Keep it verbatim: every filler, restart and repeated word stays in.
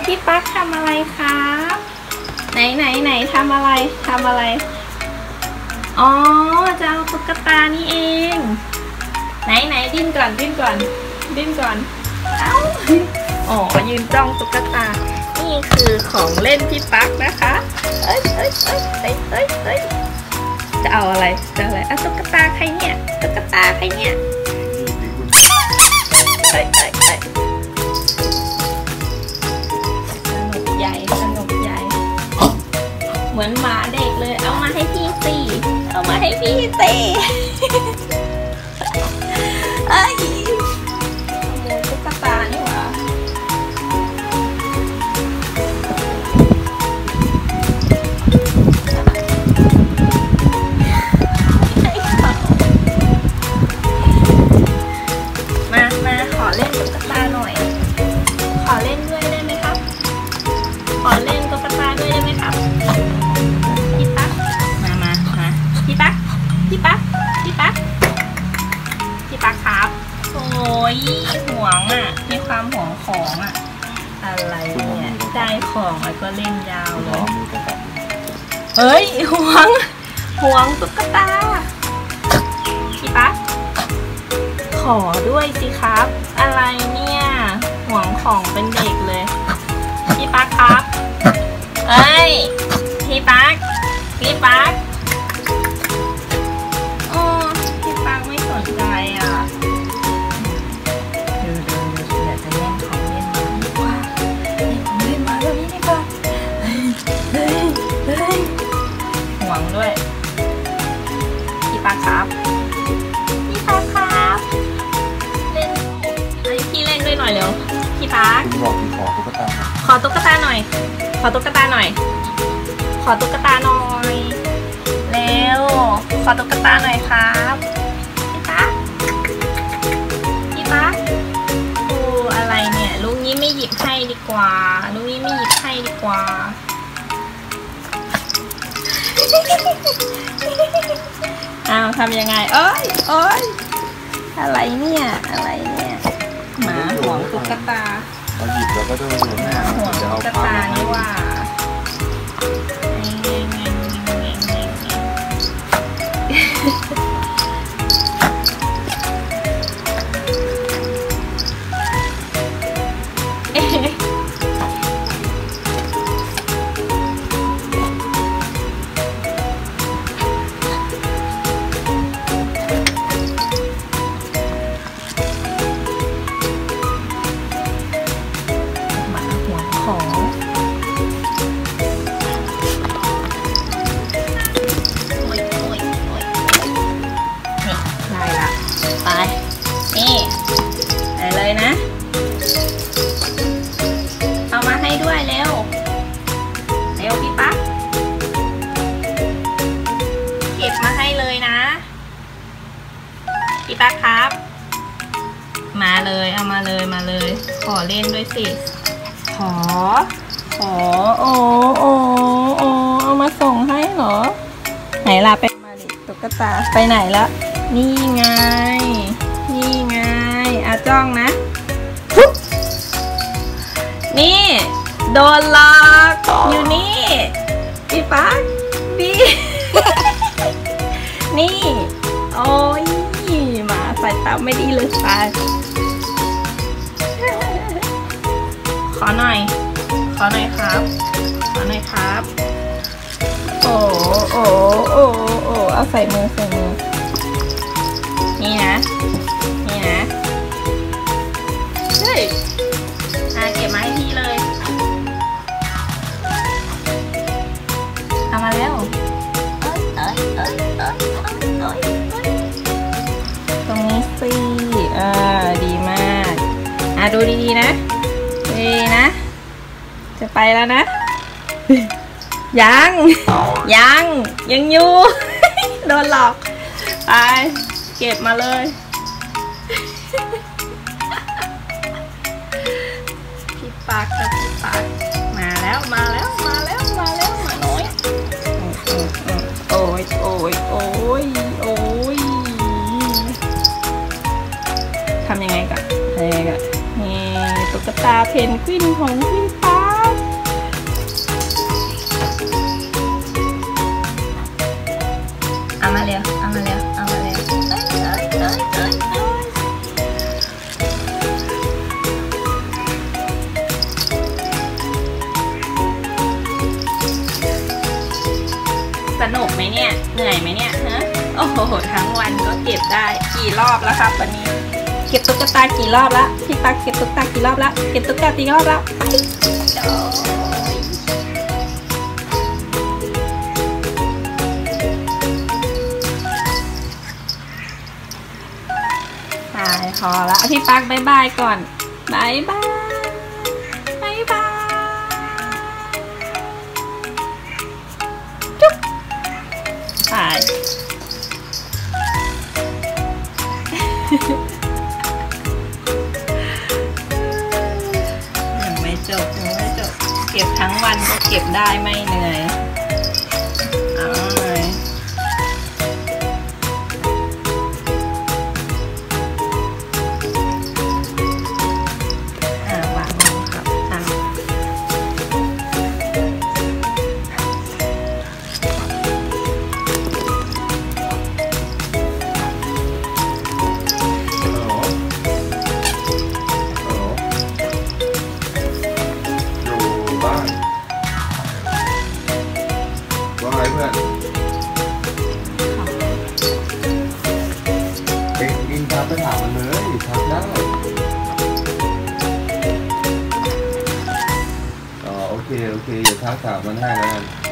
พี่ปั๊กทำอะไรครับไหนไหนไหนทำอะไรทำอะไรอ๋อจะเอาตุ๊กตานี่เองไหนไหนดิ้นก่อนดิ้นก่อนดิ้นก่อนเอ้าอ๋อยืนจ้องตุ๊กตานี่คือของเล่นพี่ปั๊กนะคะเอ้ยเอ้ยเอ้ยเอ้ยเอ้ยเอ้ยจะเอาอะไรจะอะไรเอาตุ๊กตาใครเนี่ยตุ๊กตาใครเนี่ยเอ้ยเอ้ยเอ้ยสนุกใหญ่สนุกใหญ่เหมือนหมาเด็กเลยเอามาให้พี่สิเอามาให้พี่สิเอ้ยขโมยตุ๊กตานี่หว่ามามาขอเล่นตุ๊กตาหน่อยขอเล่นด้วยได้ไหมครับขอเล่นตุ๊กตาด้วยได้ไหมครับพี่ปั๊กมามามาพี่ปั๊กพี่ปั๊กพี่ปั๊กพี่ปั๊กครับโอ้ยห่วงอ่ะมีความห่วงของอ่ะอะไรเนี่ยได้ของแล้วก็เล่นยาวเลยเฮ้ยห่วงห่วงตุ๊กตาพี่ปั๊กขอด้วยสิครับอะไรเนี่ยห่วงของเป็นเด็กเลยพี่ปั๊กครับเอ้ยพี่ปั๊กพี่ปั๊กโอ้พี่ปั๊กไม่สนใจอ่ะเดี๋ยวเดี๋ยวเดี๋ยวจะเล่นของเล่นมาดีกว่าเล่นของเล่นมาเรื่องนี้ดีกว่าเฮ้ยเฮ้ยเฮ้ยห่วงด้วยพี่ปั๊กครับพี่ปั๊กครับเล่นไอ้พี่เล่นด้วยหน่อยเร็วพี่ปั๊กบอกขอตุ๊กตาขอตุ๊กตาหน่อยขอตุ๊กตาหน่อยขอตุ๊กตาหน่อยเร็วขอตุ๊กตาหน่อยครับพี่ปั๊กพี่ปั๊กดูอะไรเนี่ยลูกนี้ไม่หยิบให้ดีกว่าลูกนี้ไม่หยิบให้ดีกว่าอ้าวทำยังไงเอ้ยเอ้ยอะไรเนี่ยอะไรเนี่ยหมาห่วงตุ๊กตาเราหยิบแล้วก็ดูหมาห่วงตุ๊กตานี่ว่าไปนี่ไปเลยนะเอามาให้ด้วยเร็วเร็วพี่ปั๊กเก็บมาให้เลยนะพี่ปั๊กครับมาเลยเอามาเลยมาเลยขอเล่นด้วยสิขอขอโอ้โอ้โอ้เอามาส่งให้เหรอไหนล่ะไปมาดิตุ๊กตาไปไหนละนี่ไงนี่ไงอาจ้องนะนี่โดนหลอกอยู่นี่พี่ปั๊กพี่นี่โอ้ยหมาใส่ตาไม่ดีเลยไปขอหน่อยขอหน่อยครับขอหน่อยครับโอ้โอ้โอ้โอ้เอาใส่มือใส่มือนี่นะนี่นะเฮ้ยอาเก็บมาให้พี่เลยเอามาแล้วเอ้ยเอ้ยเอ้ยเอ้ยเอ้ยเอ้ยตรงนี้สิอ่าดีมากอ่ะดูดีๆนะดีนะจะไปแล้วนะยังยังยังอยู่โดนหลอกไปเก็บมาเลยพี่ปั๊กกับพี่ปั๊กมาแล้วมาแล้วมาแล้วมาแล้วมาน้อยโอ้ยโอ้ยโอ้ยโอ้ยทำยังไงก่อนทำยังไงก่อนนี่ตุ๊กตาเพนกวินของพี่ปั๊กไหมเนี่ยเหนื่อยไหมเนี่ยฮะโอ้โหทั้งวันก็เก็บได้กี่รอบแล้วครับวันนี้เก็บตุ๊กตากี่รอบแล้วพี่ตั๊กเก็บตุ๊กตากี่รอบแล้วเก็บตุ๊กตากี่รอบแล้วไปพอแล้วพี่ตั๊กบายบายก่อนบายบายบายบายจุ๊บไปยังไม่จบยังไม่จบเก็บทั้งวันก็เก็บได้ไม่เหนื่อยเอาเลยอ่าวางลงครับอ่ะฮัลโหลฮัลโหลอยู่บ้านว่าไงเพื่อนเอ็งอินทักไปถามมันเลยทักได้อ๋อโอเคโอเคเดี๋ยวทักถามมันให้แล้วกัน